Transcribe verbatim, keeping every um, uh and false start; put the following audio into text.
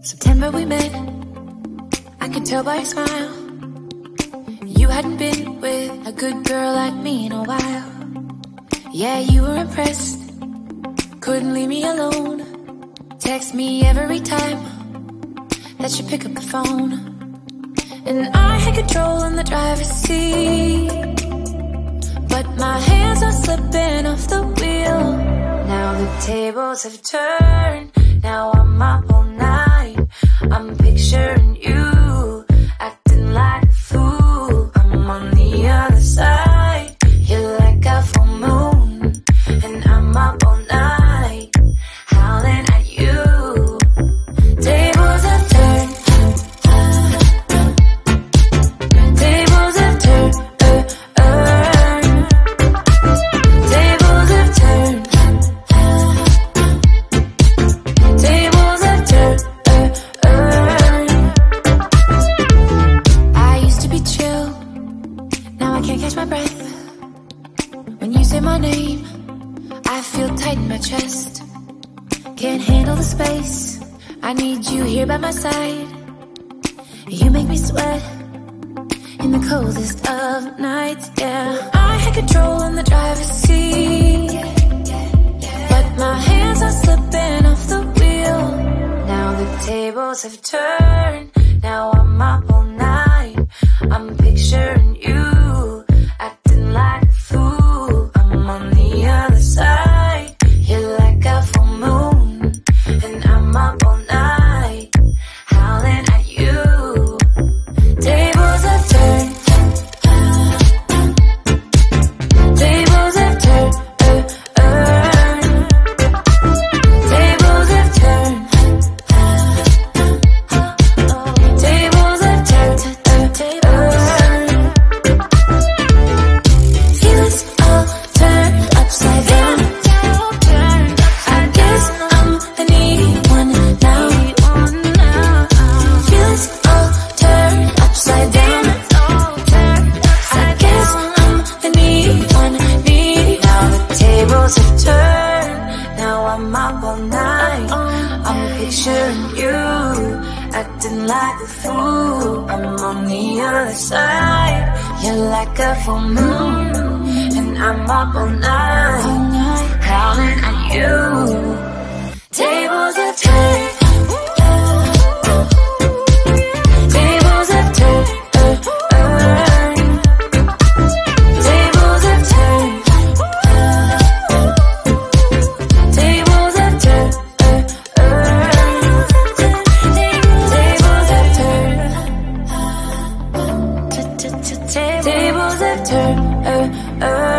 September we met, I could tell by your smile. You hadn't been with a good girl like me in a while. Yeah, you were impressed, couldn't leave me alone. Text me every time that you pick up the phone. And I had control in the driver's seat, but my hands are slipping off the wheel. Now the tables have turned, now I'm up all night. I'm picturing you, acting like a fool. I'm on the other side, you're like a full moon. And I'm up all night, howling at you. Tables have turned, tables have turned, uh, uh. Tables have turned, tables have turned, uh, uh. I used to be chill, now I can't catch my breath. When you say my name, I feel tight in my chest. Can't handle the space, I need you here by my side. You make me sweat in the coldest of nights, yeah. I had control in the driver's seat, but my hands are slipping off the wheel. Now the tables have turned, now I'm up all night. I'm picturing you, acting like a fool. I'm on the other side, you're like a full moon. And I'm up all night, howling at you. Tables have turned, tables have turned, uh, uh. Tables have turned, tables have turned, uh, uh. Feelings all turned upside down. I guess I'm the needy one now. Feelings all turned upside down. I guess I'm the needy one, needy. Now the tables have turned, now I'm up all night. I'm picturing you, acting like a fool. I'm on the other side, you're like a full moon. And I'm up all night, howling at you. Tables have turned, tables have turned, uh, uh. Tables have turned, tables have turned, uh, uh. Tables have turned, tables have turned, uh, uh.